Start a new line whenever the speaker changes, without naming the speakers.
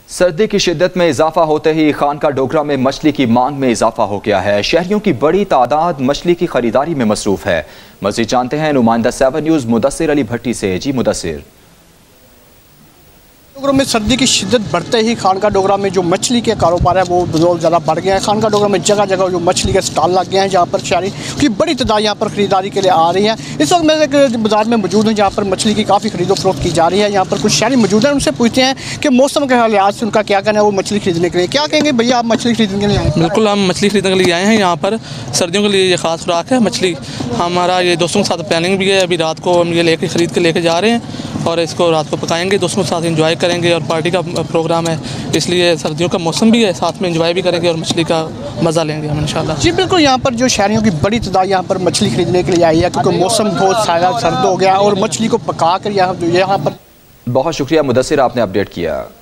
सर्दी की शिद्दत में इजाफा होते ही खानका डोगरा में मछली की मांग में इजाफा हो गया है। शहरियों की बड़ी तादाद मछली की खरीदारी में मसरूफ है। मज़ीद जानते हैं नुमाइंदा 7 न्यूज़ मुदस्सिर अली भट्टी से। जी मुदस्सिर।
डोगरा में सर्दी की शिद्दत बढ़ते ही खानका डोगरा में जो मछली के कारोबार है वो बहुत ज़्यादा बढ़ गया है। खानका डोगरा में जगह जगह जो मछली के स्टॉल लग गए हैं, जहाँ पर शहरी की बड़ी तादाद यहाँ पर ख़रीदारी के लिए आ रही है। इस वक्त मैं एक बाज़ार में मौजूद हूँ जहाँ पर मछली की काफ़ी खरीदो फरोख्त की जा रही है। यहाँ पर कुछ शहरी मौजूद हैं, उनसे पूछते हैं कि मौसम के हालात से उनका क्या कहना है वो मछली खरीदने के लिए। क्या कहेंगे भैया, आप मछली खरीदने के लिए आए?
बिल्कुल, हम मछली खरीदने के लिए आए हैं। यहाँ पर सर्दियों के लिए ये ख़ास खुराक है मछली। हमारा ये दोस्तों के साथ प्लानिंग भी है। अभी रात को हम ये खरीद के लेके जा रहे हैं और इसको रात को पकाएंगे, दोस्तों के साथ एंजॉय करेंगे और पार्टी का प्रोग्राम है, इसलिए सर्दियों का मौसम भी है, साथ में एंजॉय भी करेंगे और मछली का मज़ा लेंगे हम इंशाल्लाह।
जी बिल्कुल, यहाँ पर जो शहरियों की बड़ी तादाद यहाँ पर मछली खरीदने के लिए आई है क्योंकि मौसम बहुत ज़्यादा सर्द हो गया और मछली को पका कर यहाँ पर।
बहुत शुक्रिया मुदस्सिर, आपने अपडेट किया।